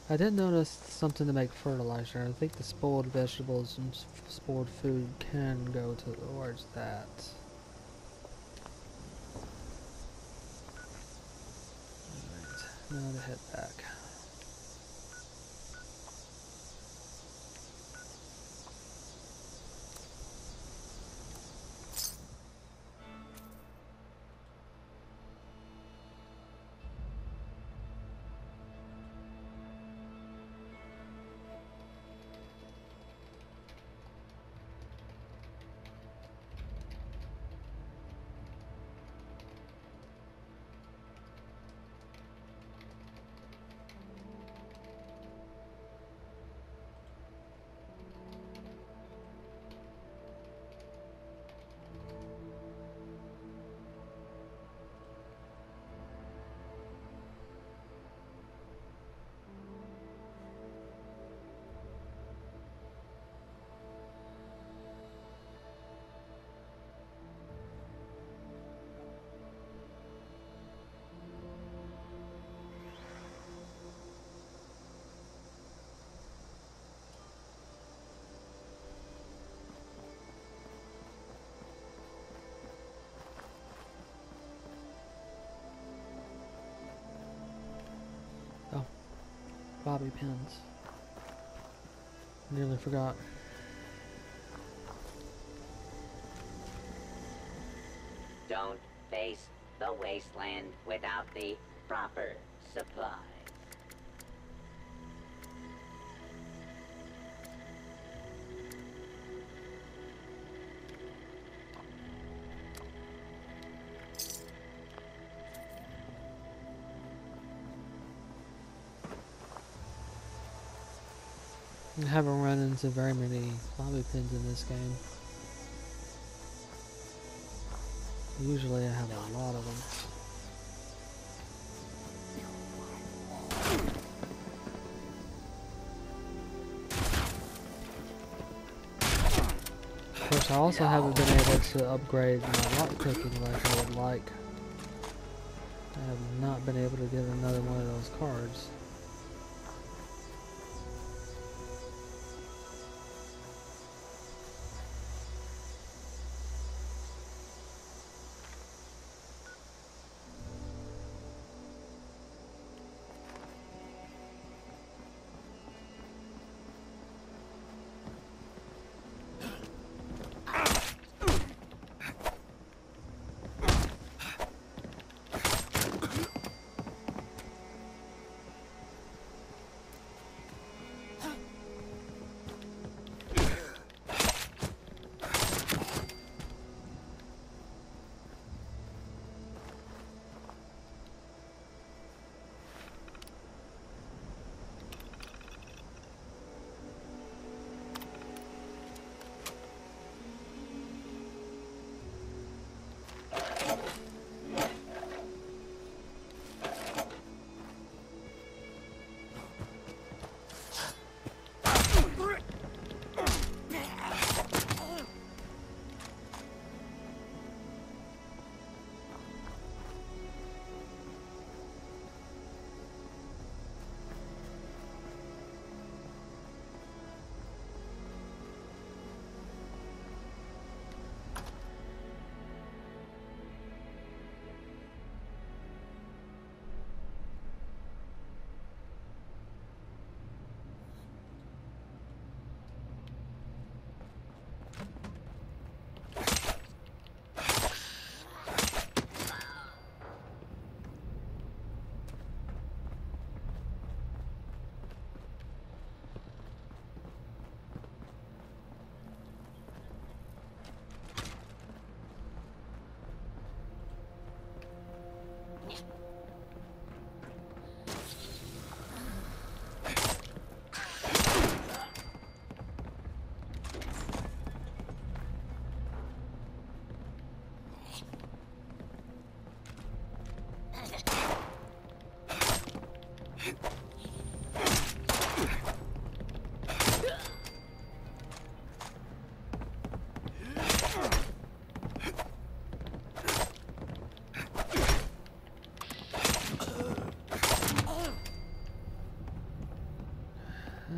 I did notice something to make fertilizer. I think the spoiled vegetables and spoiled food can go towards that. Alright, now to head back. Oh, bobby pins. Nearly forgot. Don't face the wasteland without the proper supply. I haven't run into very many bobby pins in this game. Usually I have a lot of them. Of course, I also haven't been able to upgrade my lock picking like I would like. I have not been able to get another one of those cards.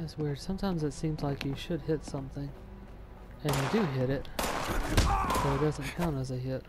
It's weird. Sometimes it seems like you should hit something, and you do hit it, but it doesn't count as a hit.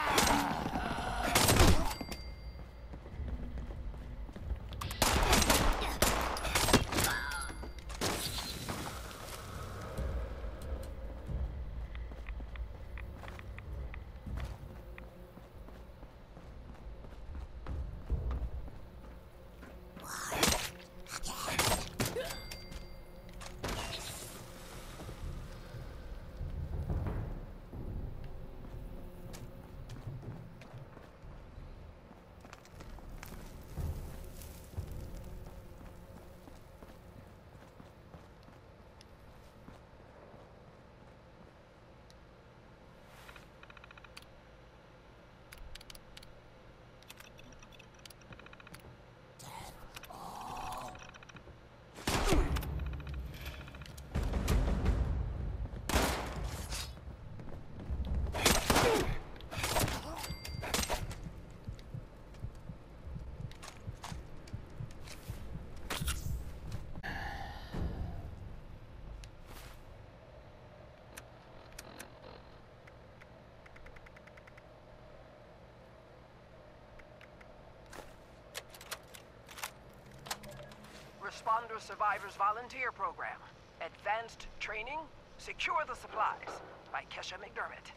Responder Survivors Volunteer Program. Advanced Training, Secure the Supplies, by Kesha McDermott.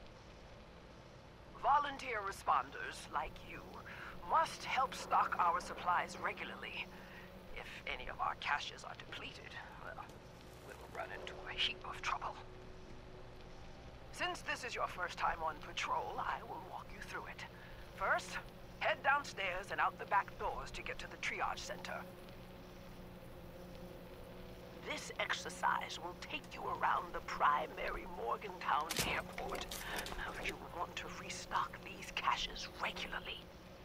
Volunteer responders, like you, must help stock our supplies regularly. If any of our caches are depleted, well, we'll run into a heap of trouble. Since this is your first time on patrol, I will walk you through it. First, head downstairs and out the back doors to get to the triage center. This exercise will take you around the primary Morgantown airport. You want to restock these caches regularly.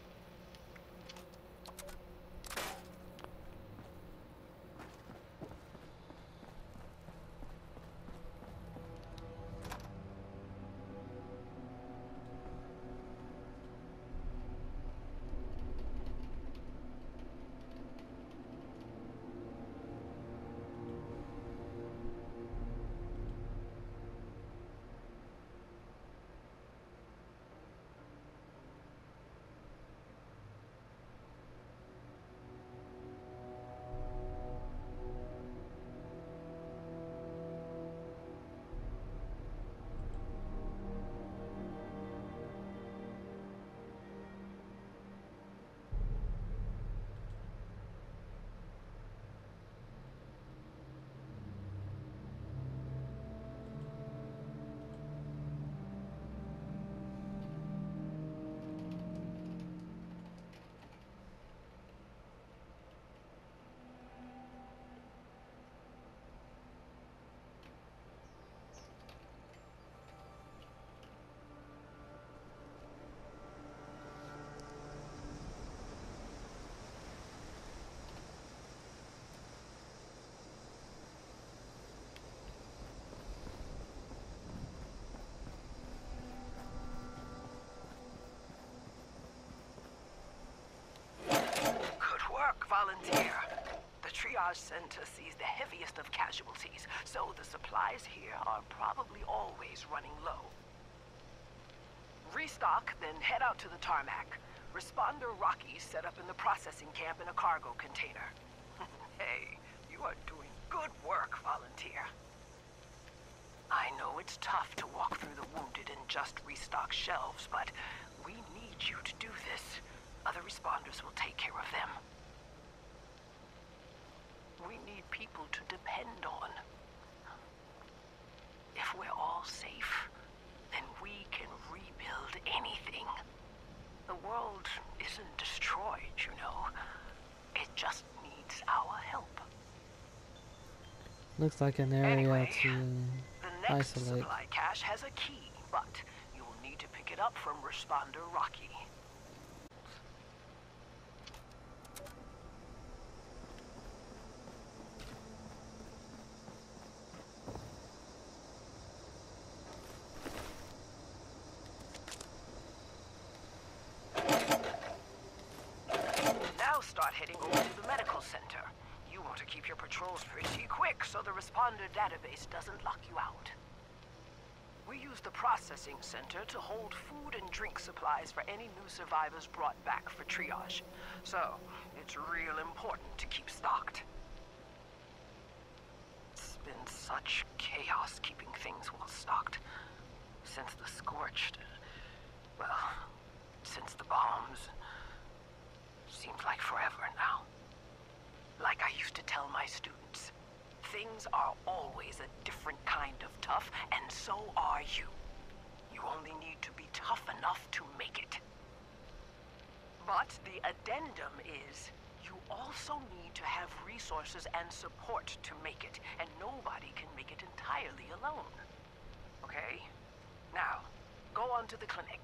Volunteer. The triage center sees the heaviest of casualties, so the supplies here are probably always running low. Restock, then head out to the tarmac. Responder Rocky's set up in the processing camp in a cargo container. Hey, you are doing good work, Volunteer. I know it's tough to walk through the wounded and just restock shelves, but we need you to do this. Other responders will take care of them. We need people to depend on. If we're all safe, then we can rebuild anything. The world isn't destroyed, you know. It just needs our help. Looks like an area Anyway, to the next isolate. supply cache has a key, but you'll need to pick it up from Responder Rocky. Now start heading over to the medical center. You want to keep your patrols pretty quick so the responder database doesn't lock you out. We use the processing center to hold food and drink supplies for any new survivors brought back for triage. So, it's real important to keep stocked. It's been such chaos keeping things well stocked. Since the Scorched... well, since the bombs. Seems like forever now. Like I used to tell my students, things are always a different kind of tough, and so are you. You only need to be tough enough to make it. But the addendum is, you also need to have resources and support to make it, and nobody can make it entirely alone. Okay? Now, go on to the clinic.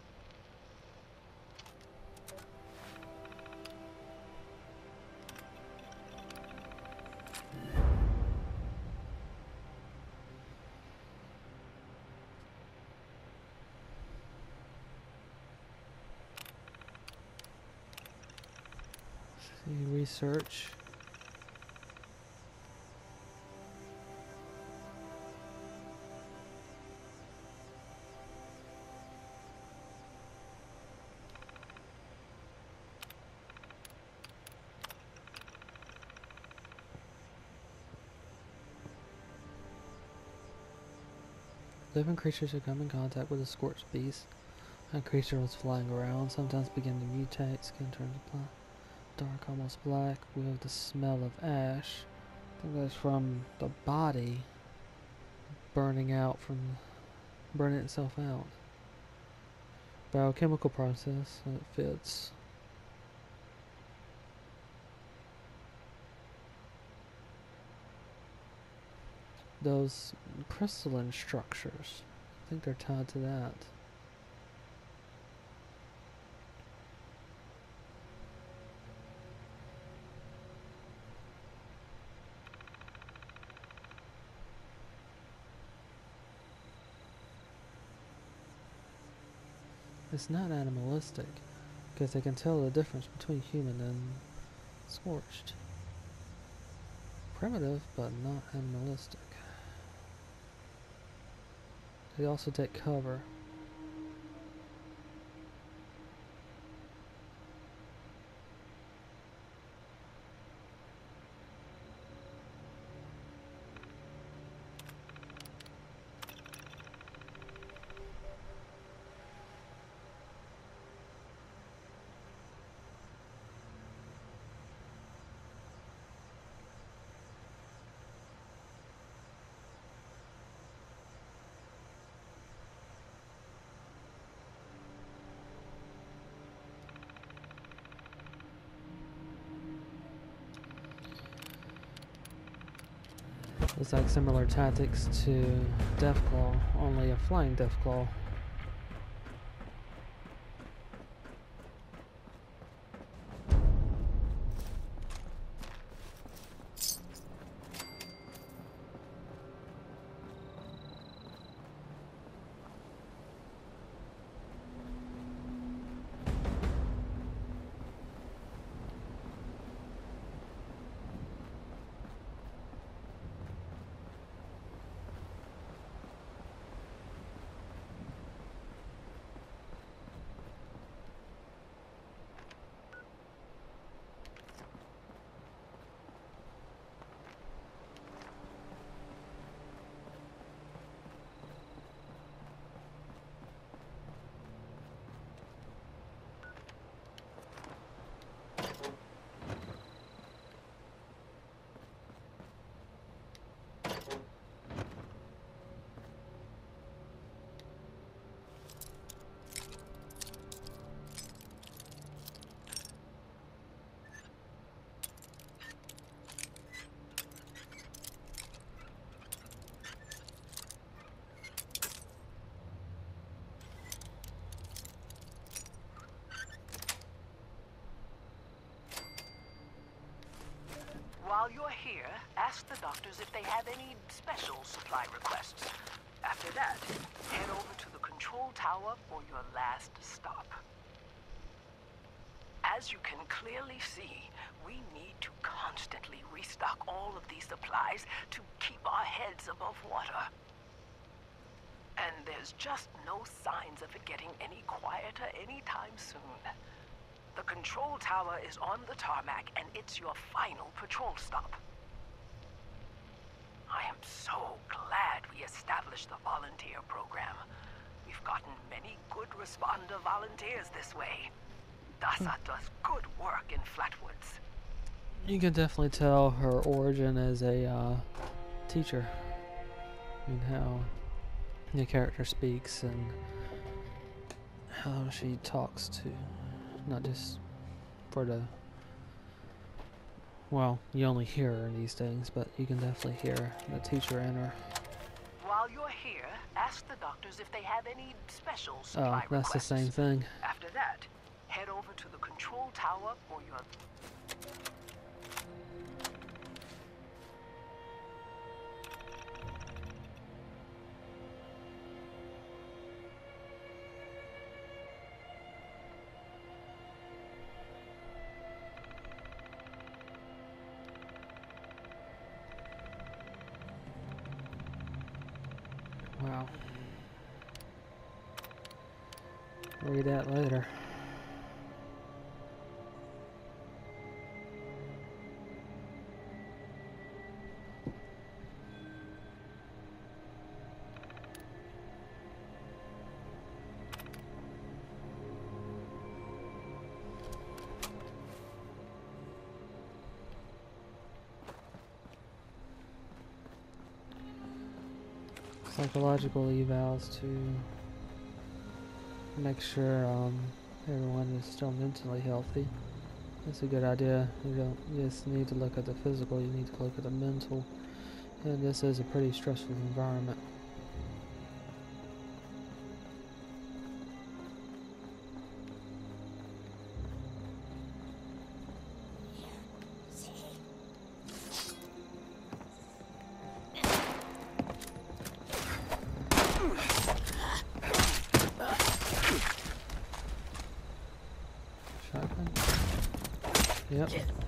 Research. Living creatures who come in contact with a scorched beast. A creature was flying around, sometimes begin to mutate, skin turns black. Dark, almost black, with the smell of ash. I think that's from the body burning itself out. Biochemical process, and it fits. Those crystalline structures, I think they're tied to that. It's not animalistic, because they can tell the difference between human and scorched. Primitive, but not animalistic. They also take cover. It's like similar tactics to Deathclaw, only a flying Deathclaw. While you're here, ask the doctors if they have any special supply requests. After that, head over to the control tower for your last stop. As As you can clearly see, we need to constantly restock all of these supplies to keep our heads above water. And there's just no signs of it getting any quieter anytime soon. The control tower is on the tarmac, and it's your final patrol stop. I am so glad we established the volunteer program. We've gotten many good responder volunteers this way. DASA does good work in Flatwoods. You can definitely tell her origin as a teacher, and how the character speaks and how she talks to, not just for the, well, you only hear her in these things, but you can definitely hear the teacher in her. While you're here, ask the doctors if they have any special supply Oh, that's requests. the same thing. After that, head over to the control tower for your... Wow. Read that later. Psychological evals to make sure everyone is still mentally healthy. That's a good idea. You don't just need to look at the physical, you need to look at the mental. And this is a pretty stressful environment. Shotgun? Yep.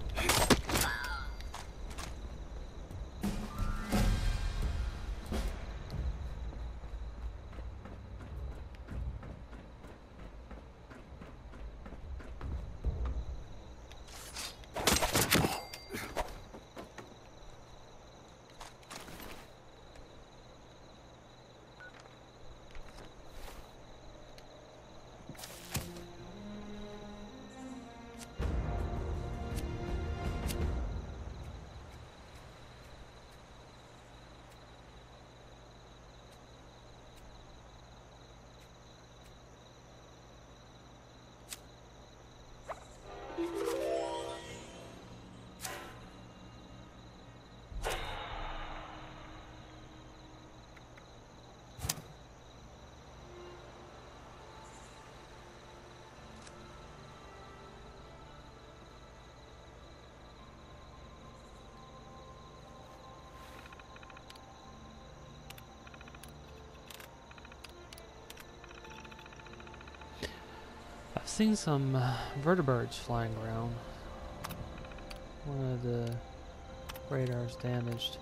I've seen some vertebrates flying around. One of the radars damaged.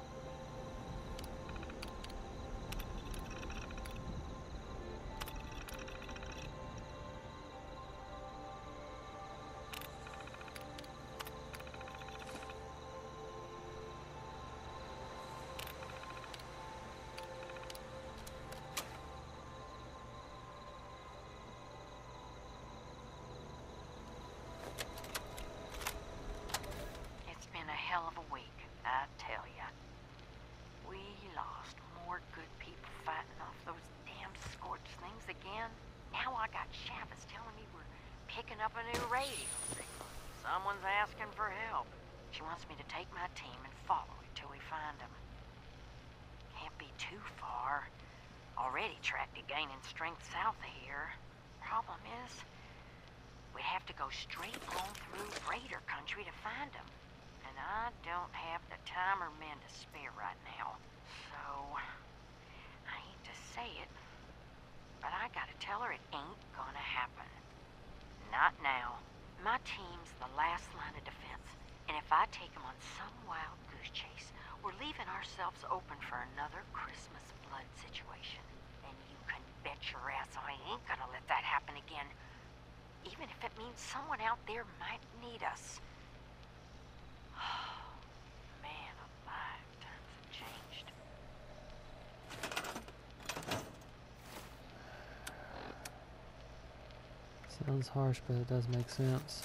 It's been a hell of a week, I tell ya. We lost more good people fighting off those damn scorched things again. Now I got Chavez telling me we're picking up a new radio signal. Someone's asking for help. She wants me to take my team and follow it till we find them. Can't be too far. Already tracked it gaining strength south of here. Problem is, we'd have to go straight on through Raider country to find them. And I don't have the time or men to spare right now. So, I hate to say it, but I gotta tell her it ain't gonna happen. Not now. My team's the last line of defense, and if I take them on some wild goose chase, we're leaving ourselves open for another Christmas blood situation. And you can bet your ass I ain't gonna let that happen again, even if it means someone out there might need us. Man alive, times have changed. Sounds harsh, but it does make sense.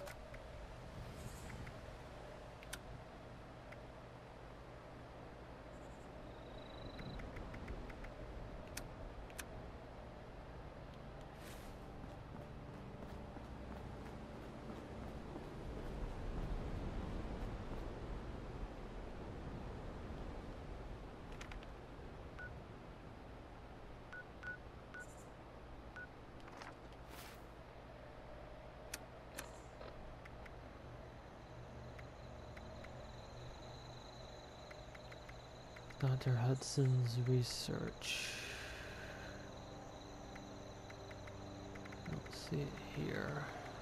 Dr. Hudson's research. Don't see it here.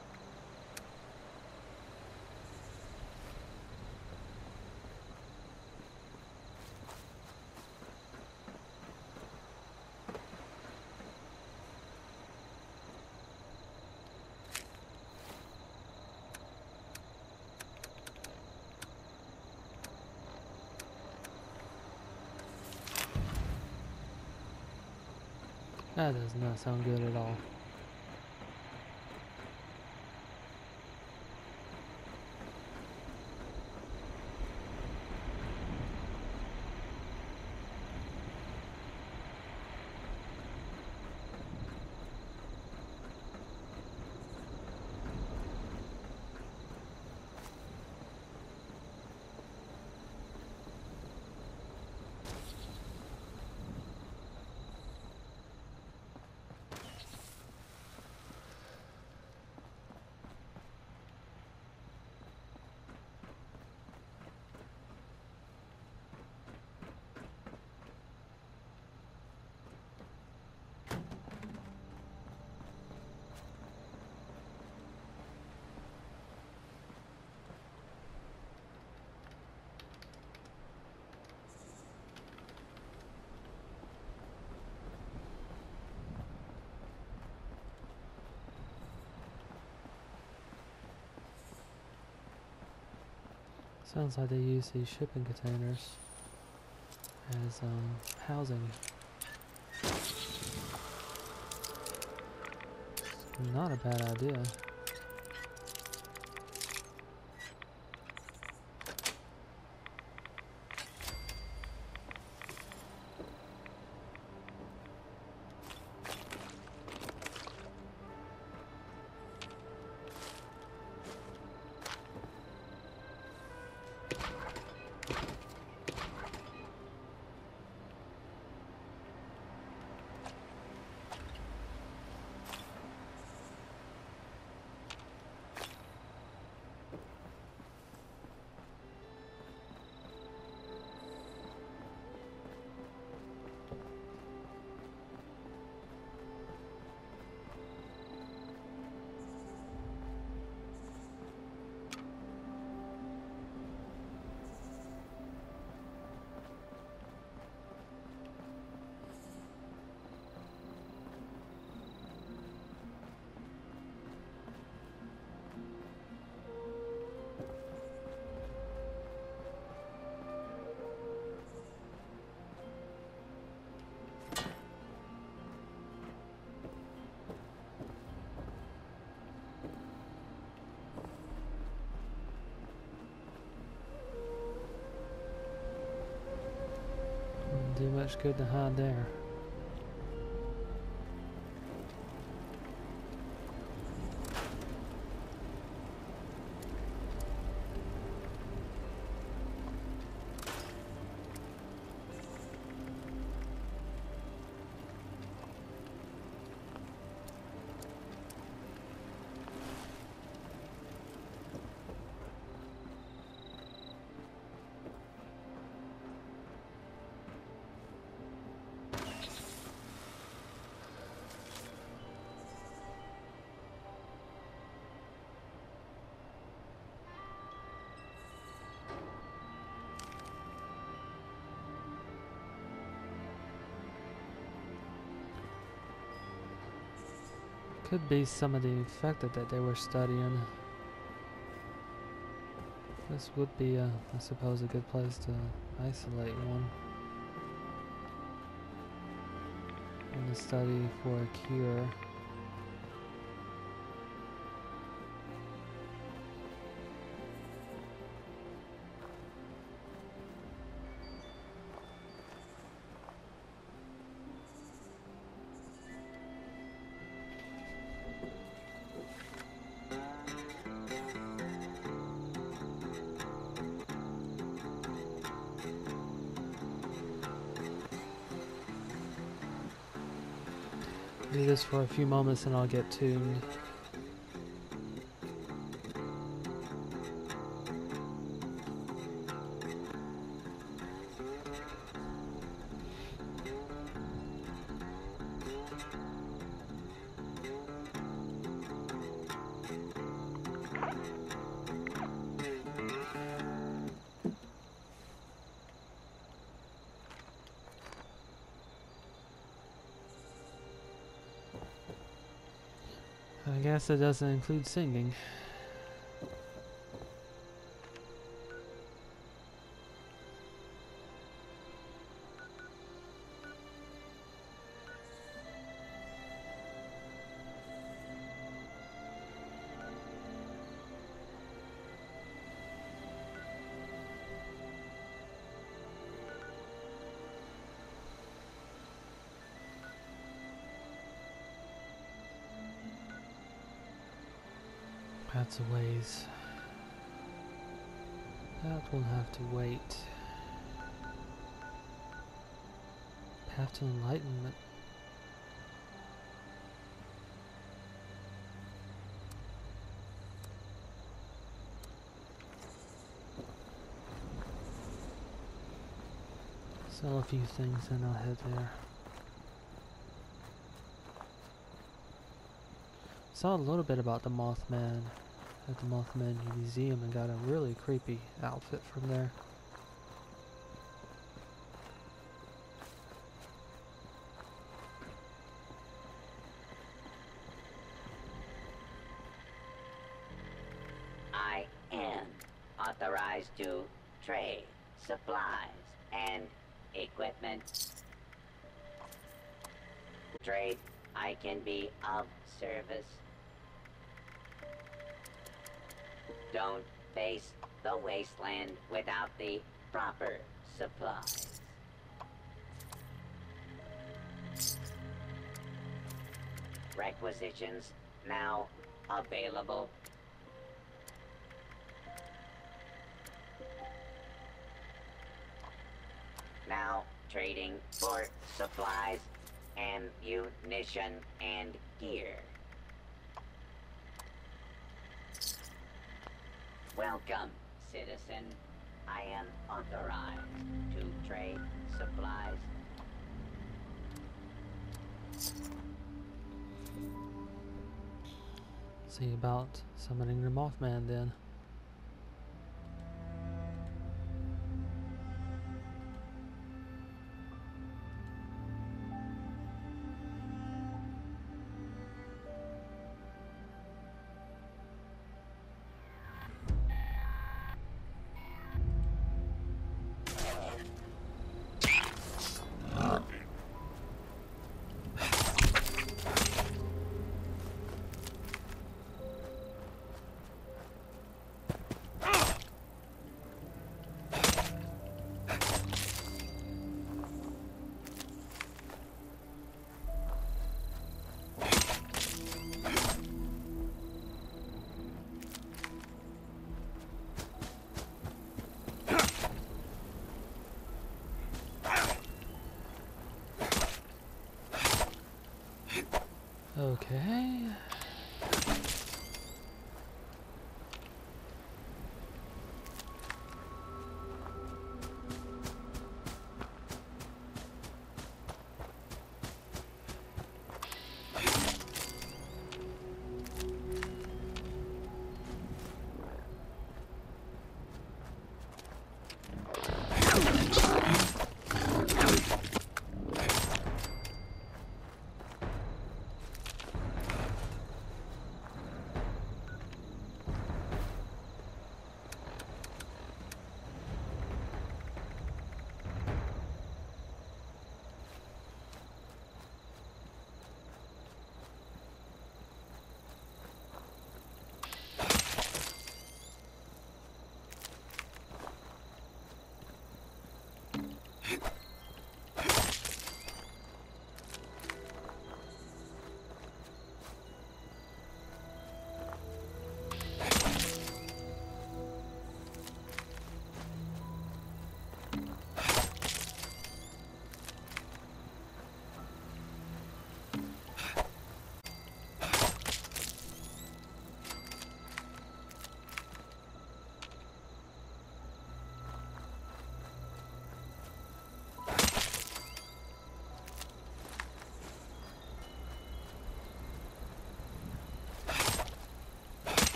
That does not sound good at all. Sounds like they use these shipping containers as housing. It's not a bad idea. Do much good to hide there. Could be some of the infected that they were studying. This would be, I suppose, a good place to isolate one. And to study for a cure. Do this for a few moments and I'll get tuned. I guess it doesn't include singing. That's a ways. That will have to wait. Path to enlightenment. Sell a few things and I'll head there. Saw a little bit about the Mothman at the Mothman Museum and got a really creepy outfit from there. I am authorized to trade supplies and equipment. Trade, I can be of service. Don't face the wasteland without the proper supplies. Requisitions now available. Now trading for supplies, ammunition, and gear. Welcome, citizen. I am authorized to trade supplies. See about summoning the Mothman then. Okay.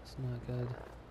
It's not good.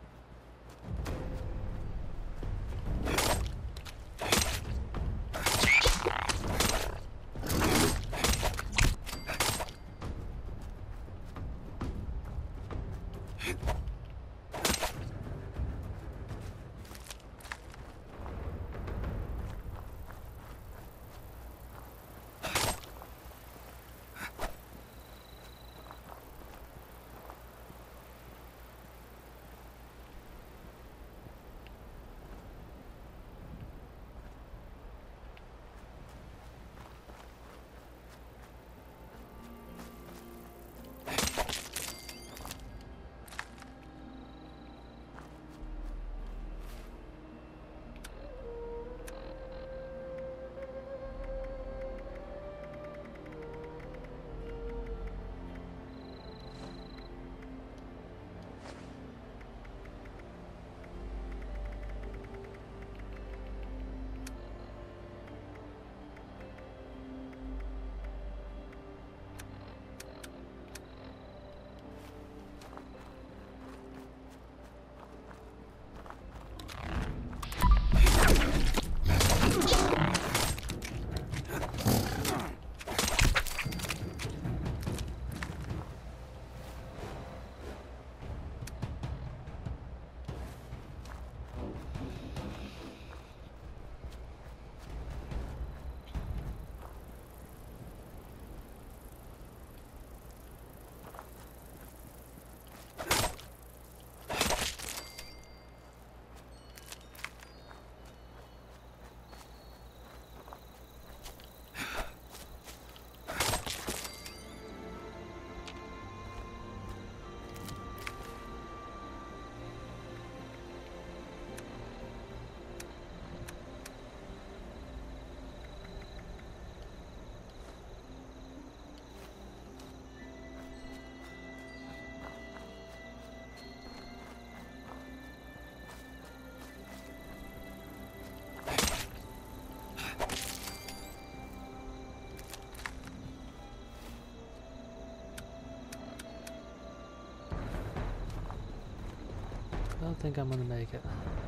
I don't think I'm gonna make it.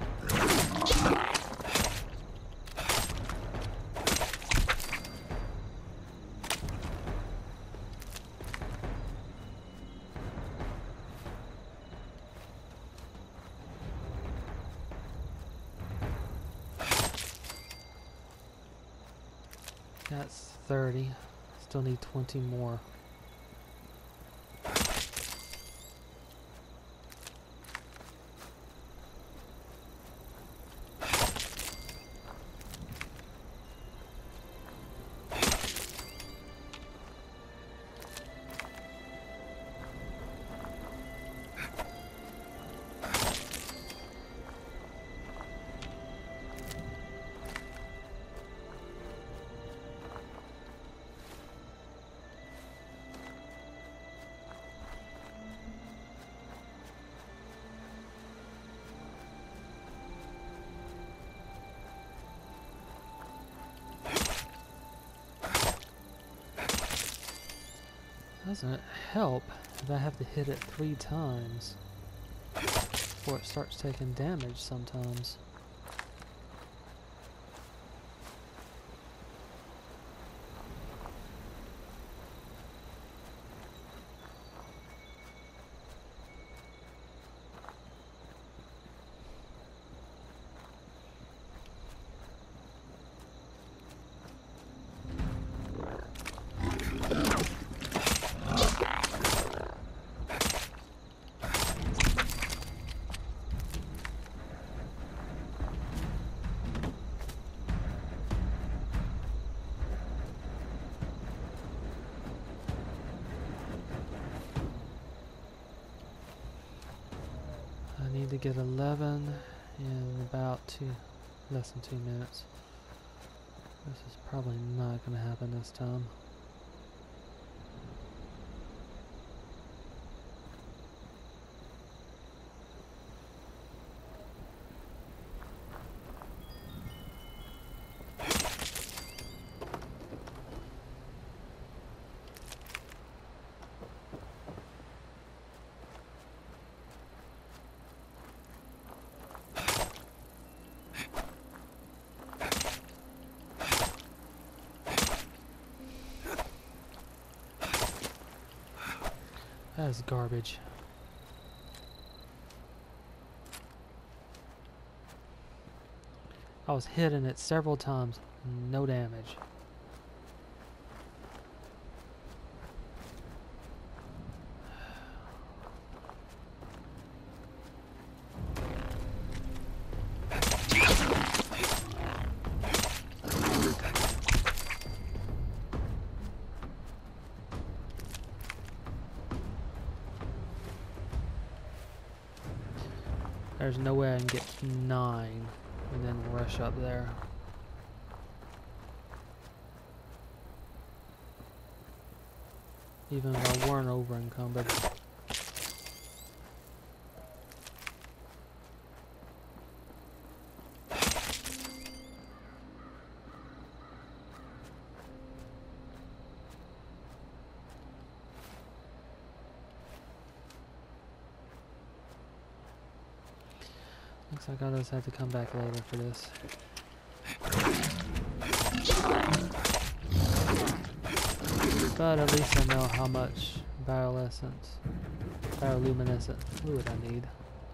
That's 30. Still need 20 more. Doesn't help if I have to hit it 3 times before it starts taking damage sometimes. I need to get 11 in about less than 2 minutes. This is probably not going to happen this time. That is garbage. I was hitting it several times, no damage. There's no way I can get 9 and then rush up there. Even if I weren't over encumbered. Looks like I'll just have to come back later for this. But at least I know how much bioluminescent fluid I need.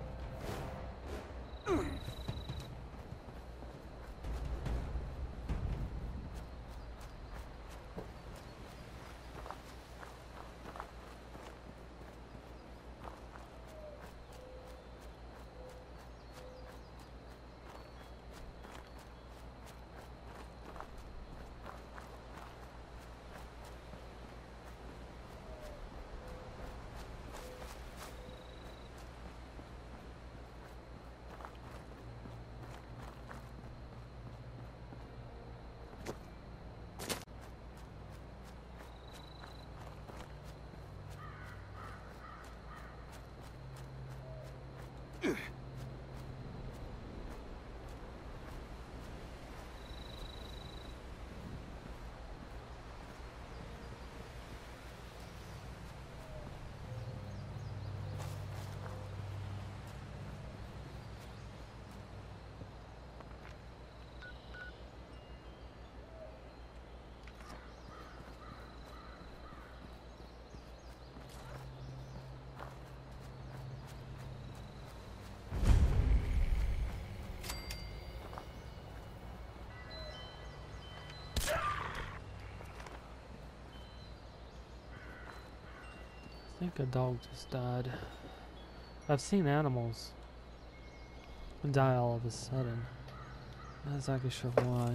I think a dog just died. I've seen animals die all of a sudden. Not exactly sure why.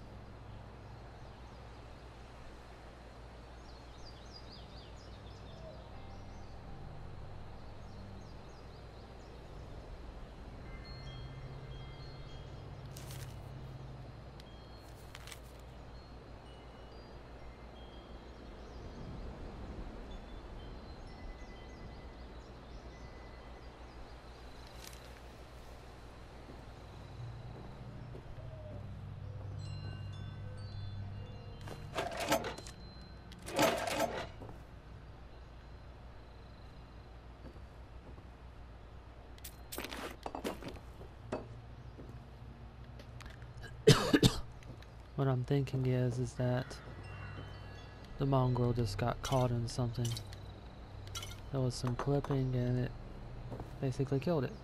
What I'm thinking is that the mongrel just got caught in something. There was some clipping and it basically killed it.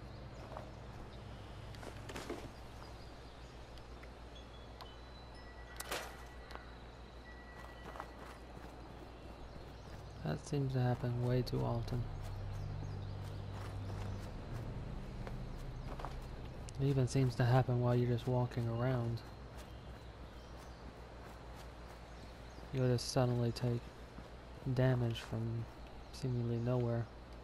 That seems to happen way too often. It even seems to happen while you're just walking around. You'll just suddenly take damage from seemingly nowhere.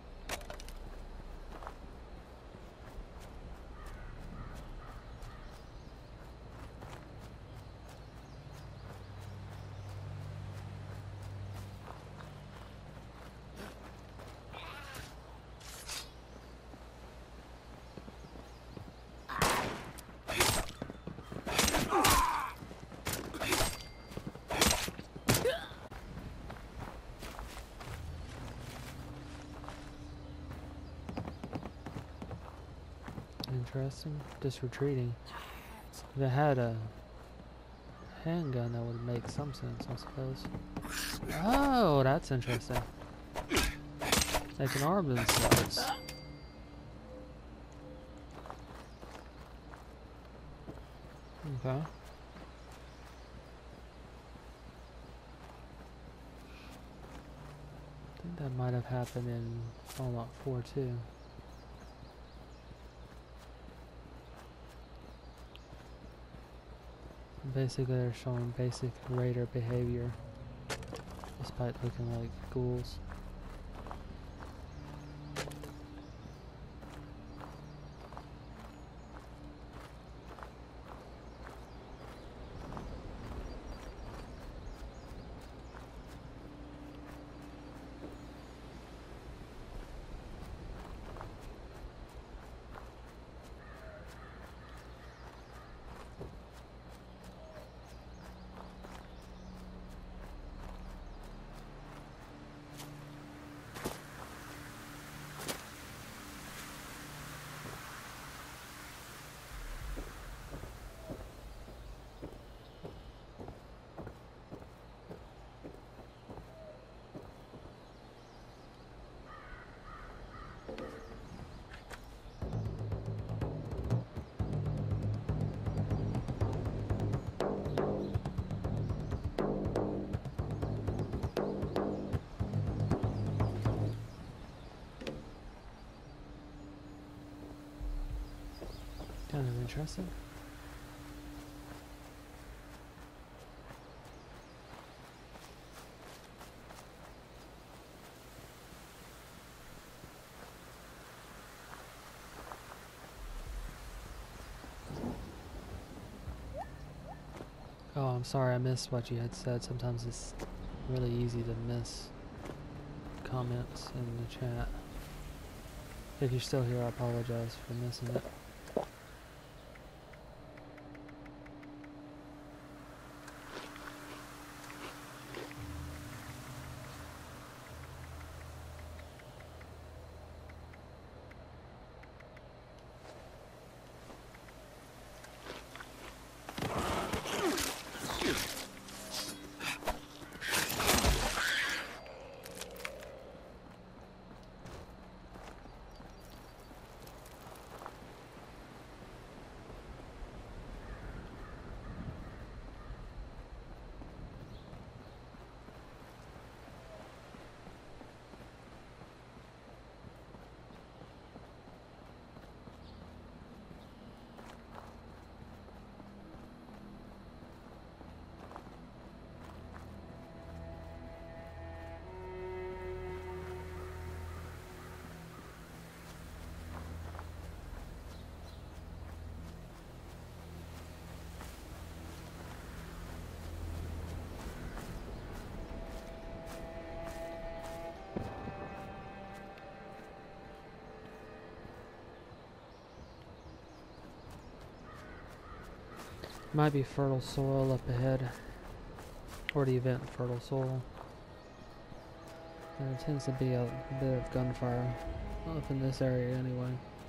Interesting. Just retreating. If it had a handgun, that would make some sense, I suppose. Oh, that's interesting. They can arm themselves. Okay. I think that might have happened in Fallout 4 too. Basically, they're showing basic raider behavior, despite looking like ghouls. Kind of interesting. Oh, I'm sorry, I missed what you had said. Sometimes it's really easy to miss comments in the chat. If you're still here, I apologize for missing it. Might be fertile soil up ahead, or the event fertile soil. There tends to be a bit of gunfire up in this area anyway.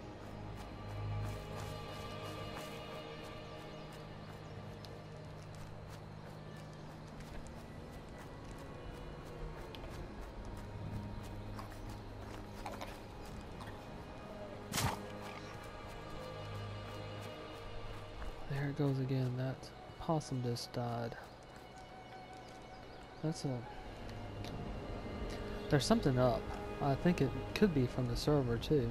There it goes again. That possum just died. There's something up. I think it could be from the server too.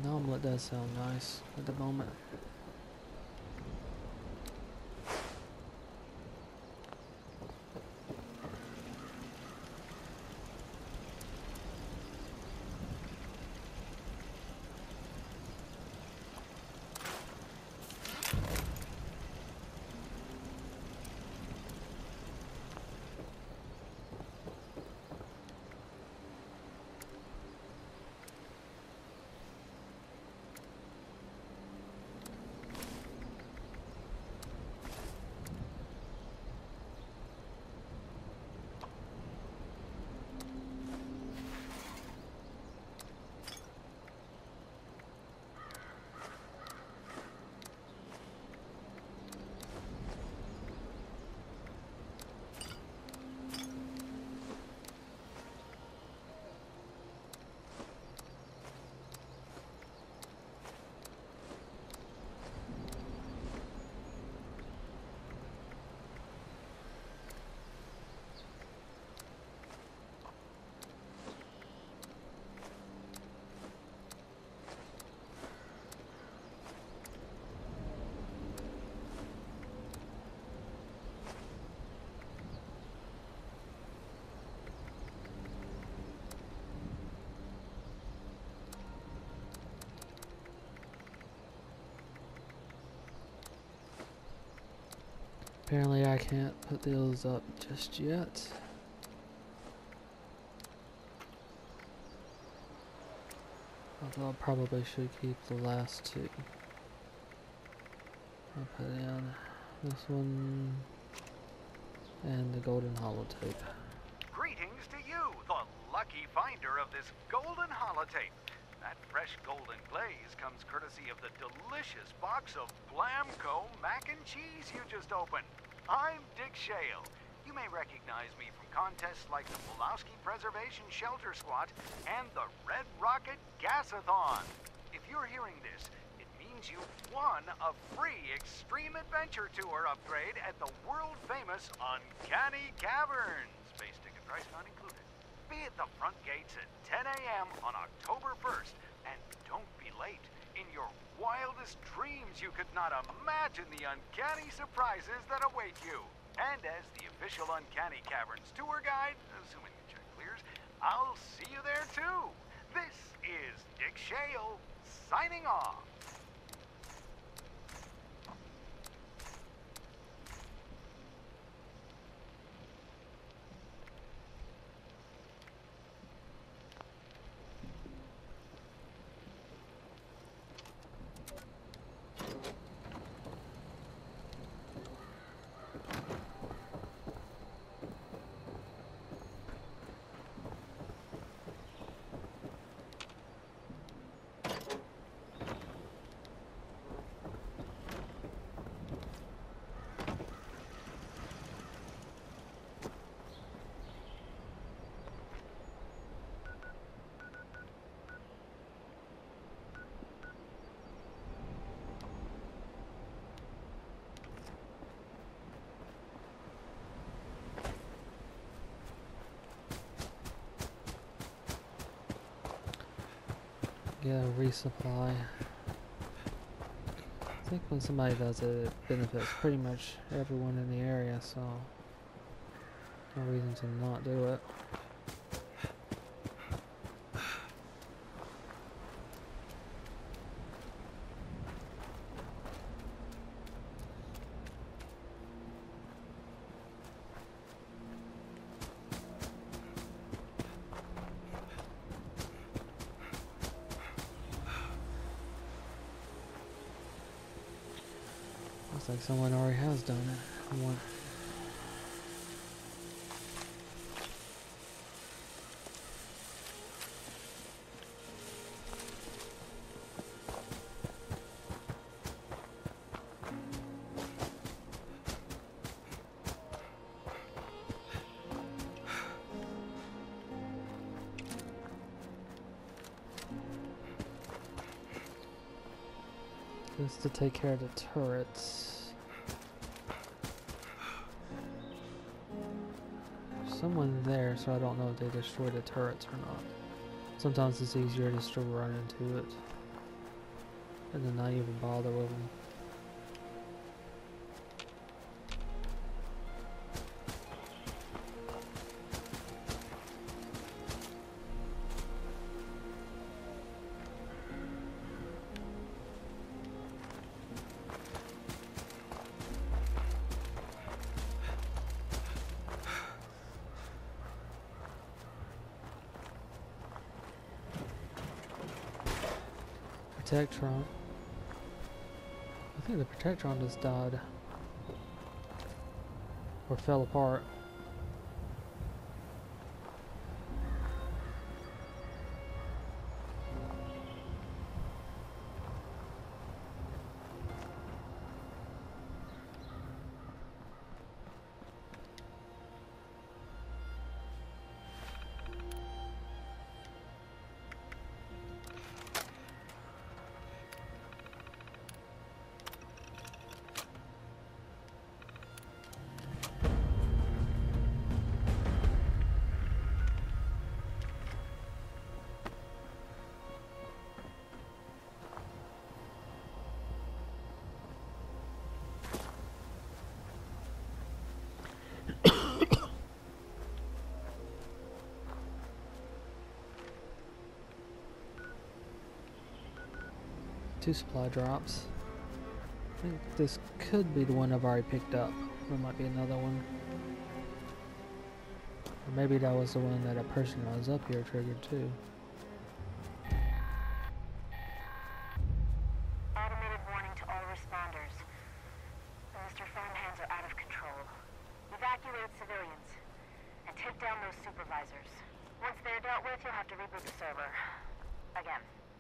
An omelet does sound nice at the moment. Apparently I can't put those up just yet. Although I probably should keep the last two. I'll put in this one and the golden holotape. Greetings to you, the lucky finder of this golden holotape. That fresh golden glaze comes courtesy of the delicious box of Blamco mac and cheese you just opened. I'm Dick Shale. You may recognize me from contests like the Pulowski Preservation Shelter Squat and the Red Rocket Gasathon. If you're hearing this, it means you won a free Extreme Adventure Tour upgrade at the world-famous Uncanny Caverns. Space ticket price not included. Be at the front gates at 10 a.m. on October 1st, and don't be late. In your wildest dreams, you could not imagine the uncanny surprises that await you. And as the official Uncanny Caverns tour guide, assuming the check clears, I'll see you there too. This is Dick Shale, signing off. Get a resupply. I think when somebody does it, it benefits pretty much everyone in the area, so no reason to not do it. Looks like someone already has done it. One. Just to take care of the turrets. There's someone there, so I don't know if they destroy the turrets or not. Sometimes it's easier just to run into it. and then not even bother with them. Protectron. I think the Protectron just died. Or fell apart. Two supply drops. I think this could be the one I've already picked up. There might be another one. Or maybe that was the one that a person that was up here triggered too. Automated warning to all responders. Mr. Farmhands are out of control. Evacuate civilians and take down those supervisors. Once they're dealt with, you'll have to reboot the server. Again.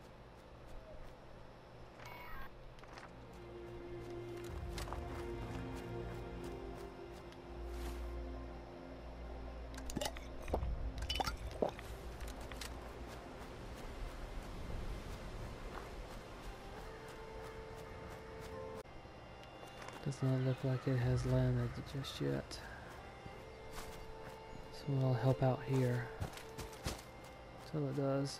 Does not look like it has landed just yet. So I'll help out here till it does.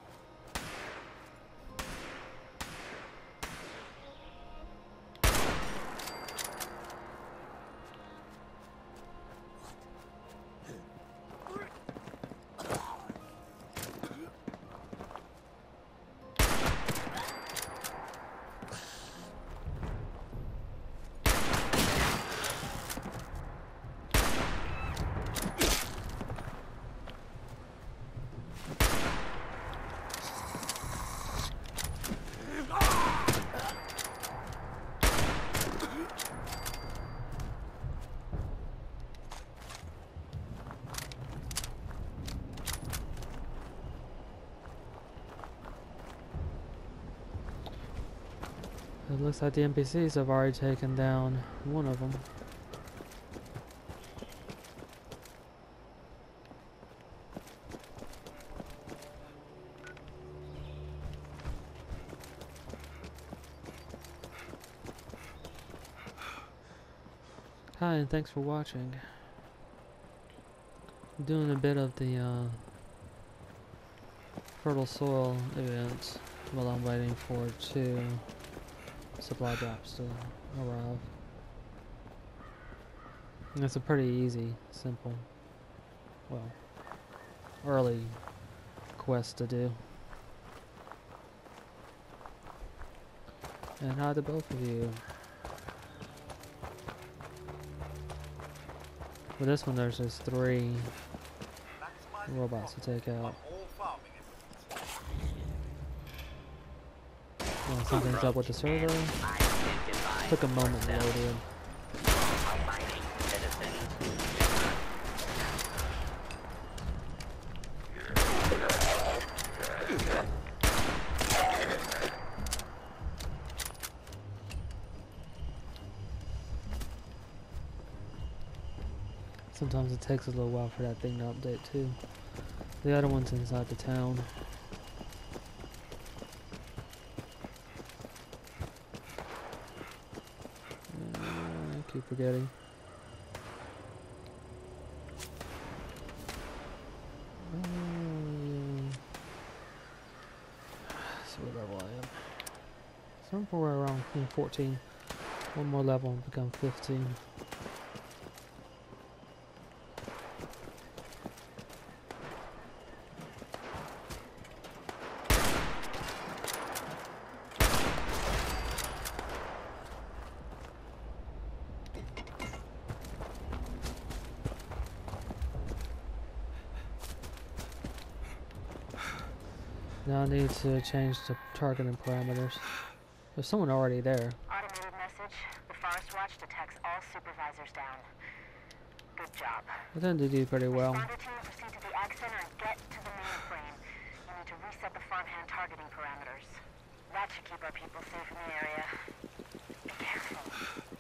It looks like the NPCs have already taken down one of them. Hi, and thanks for watching. I'm doing a bit of the fertile soil event while I'm waiting for 2 supply drops to arrive. And it's a pretty easy, simple, well, early quest to do. And hi to both of you. For this one, there's just 3 robots to take out. Well, something's up with the server. Took a moment to load in. Sometimes it takes a little while for that thing to update too. The other one's inside the town. I keep forgetting. See what level I am. We're around 14. One more level and become 15. Now I need to change the targeting parameters. There's someone already there. Automated message. The Forest Watch detects all supervisors down. Good job. I think they do pretty well. Responder team, proceed to the Ag Center and get to the mainframe. You need to reset the farmhand targeting parameters. That should keep our people safe in the area. Be careful.